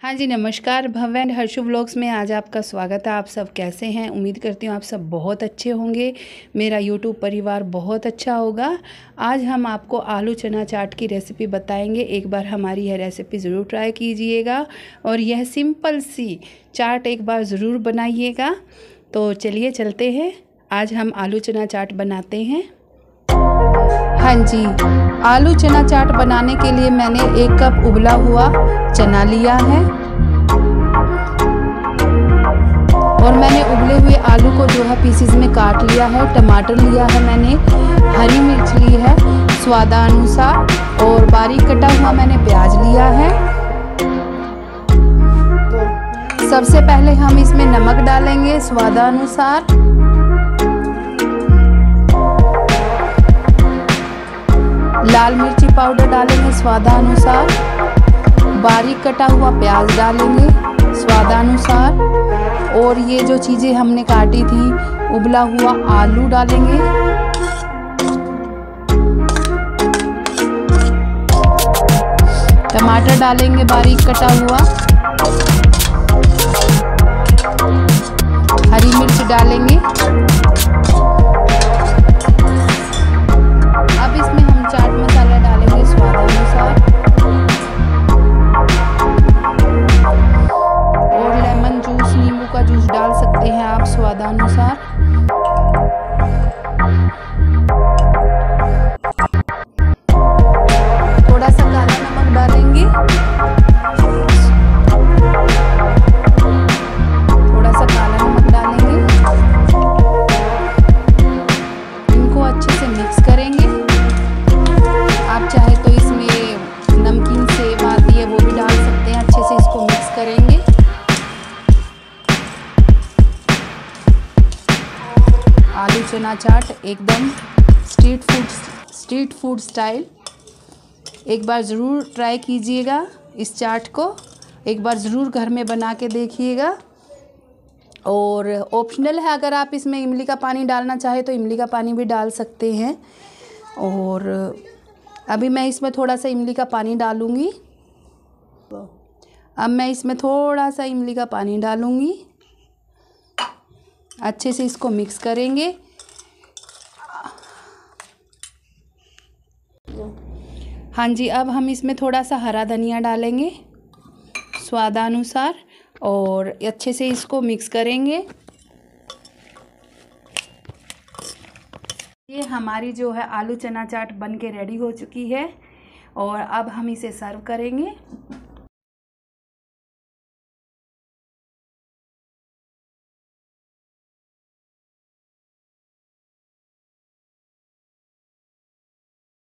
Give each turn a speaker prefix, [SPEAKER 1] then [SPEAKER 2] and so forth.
[SPEAKER 1] हाँ जी, नमस्कार। भव्य and Harshu vlogs में आज आपका स्वागत है। आप सब कैसे हैं? उम्मीद करती हूँ आप सब बहुत अच्छे होंगे। मेरा यूट्यूब परिवार बहुत अच्छा होगा। आज हम आपको आलू चना चाट की रेसिपी बताएंगे। एक बार हमारी यह रेसिपी ज़रूर ट्राई कीजिएगा और यह सिंपल सी चाट एक बार ज़रूर बनाइएगा। तो चलिए चलते हैं, आज हम आलू चना चाट बनाते हैं। हाँ जी, आलू चना चाट बनाने के लिए मैंने 1 कप उबला हुआ चना लिया है और मैंने उबले हुए आलू को जो है पीसेस में काट लिया है। टमाटर लिया है मैंने, हरी मिर्च ली है स्वादानुसार और बारीक कटा हुआ मैंने प्याज लिया है। सबसे पहले हम इसमें नमक डालेंगे स्वादानुसार, लाल मिर्ची पाउडर डालेंगे स्वादानुसार, बारीक कटा हुआ प्याज डालेंगे स्वादानुसार और ये जो चीज़ें हमने काटी थी उबला हुआ आलू डालेंगे। टमाटर डालेंगे बारीक कटा हुआ, हरी मिर्च डालेंगे। अब इसमें हम चाट मसाला डालेंगे स्वादानुसार और लेमन जूस, नींबू का जूस डाल सकते हैं आप स्वादानुसार। थोड़ा सा काला नमक डालेंगे, थोड़ा सा काला नमक डालेंगे। इनको अच्छे से मिक्स करेंगे। आप चाहे तो इसमें नमकीन सेव आती है वो भी डाल सकते हैं। अच्छे से इसको मिक्स करेंगे। आलू चना चाट एकदम स्ट्रीट फूड स्टाइल। एक बार ज़रूर ट्राई कीजिएगा इस चाट को, एक बार ज़रूर घर में बना के देखिएगा। और ऑप्शनल है, अगर आप इसमें इमली का पानी डालना चाहे तो इमली का पानी भी डाल सकते हैं। और अभी मैं इसमें थोड़ा सा इमली का पानी डालूँगी। अब मैं इसमें थोड़ा सा इमली का पानी डालूँगी। अच्छे से इसको मिक्स करेंगे। हाँ जी, अब हम इसमें थोड़ा सा हरा धनिया डालेंगे स्वादानुसार और अच्छे से इसको मिक्स करेंगे। ये हमारी जो है आलू चना चाट बन के रेडी हो चुकी है और अब हम इसे सर्व करेंगे।